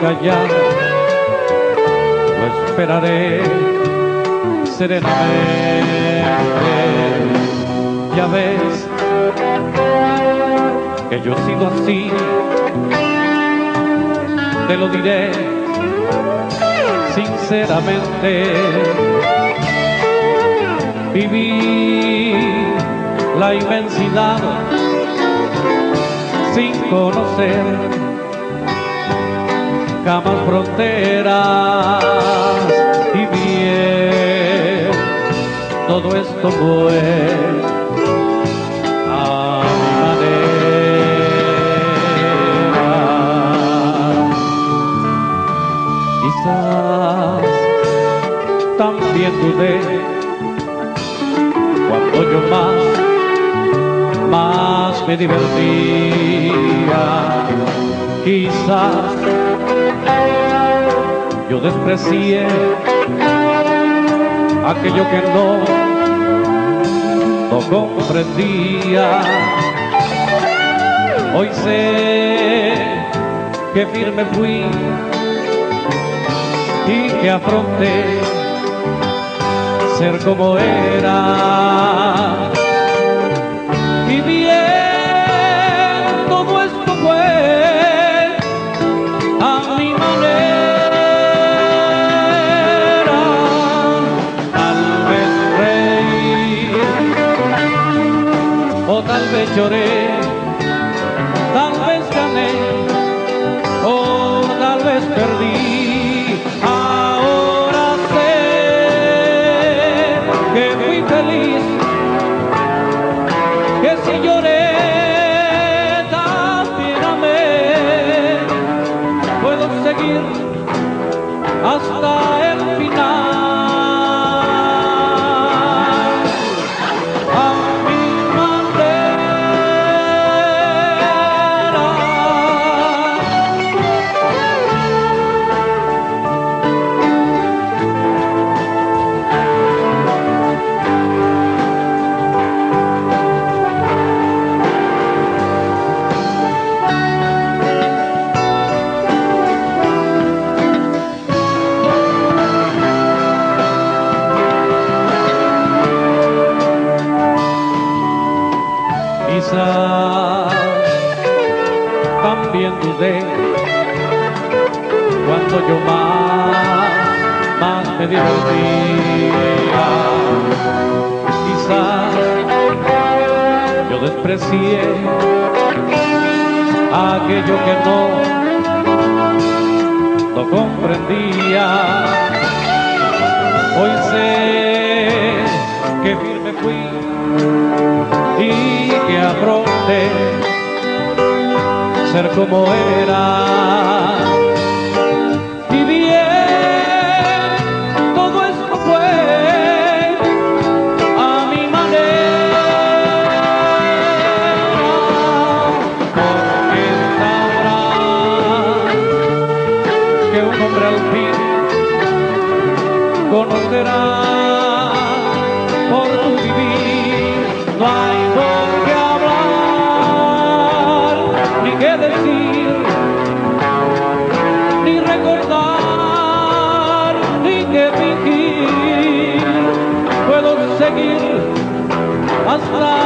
callar, lo esperaré serenamente. Ya ves que yo he sido así, te lo diré sinceramente. Viví la inmensidad sin conocer jamás fronteras, y bien todo esto fue a mi manera. Quizás también dudé cuando yo más me divertía. Quizás yo desprecié aquello que no comprendía. Hoy sé que firme fui y que afronté ser como era. Y bien, todo esto fue a mi manera. Tal vez reí o tal vez lloré, tal vez gané o tal vez perdí. Ahora sé que fui feliz, que si lloré también amé. Puedo seguir hasta el final. A mi manera. Quizás también dudé cuando yo más me divertía. Quizás yo desprecié aquello que no comprendía. Hoy sé que firme fui y que afronté ser como era. Y bien, todo esto fue a mi manera, porque sabrás que un hombre al fin conocerá por tu vivir. No hay por qué hablar, ni qué decir, ni recordar, ni qué fingir. Puedo seguir hasta